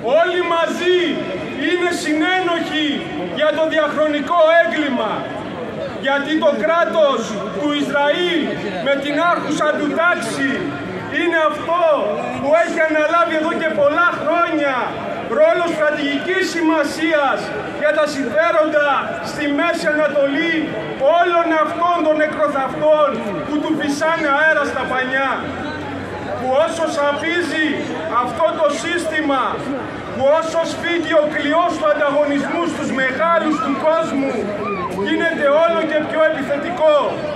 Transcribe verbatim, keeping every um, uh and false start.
Όλοι μαζί είναι συνένοχοι για το διαχρονικό έγκλημα. Γιατί το κράτος του Ισραήλ με την άρχουσα του τάξη είναι αυτό που έχει αναλάβει εδώ και πολλά χρόνια ρόλο στρατηγικής σημασίας για τα συμφέροντα στη Μέση Ανατολή όλων αυτών των νεκροθαυτών που του φυσάνε αέρα στα πανιά. Που όσο σαπίζει αυτό το σύστημα, που όσο σφίγγει ο κλειός του ανταγωνισμού στους μεγάλους του κόσμου, γίνεται όλο και πιο επιθετικό.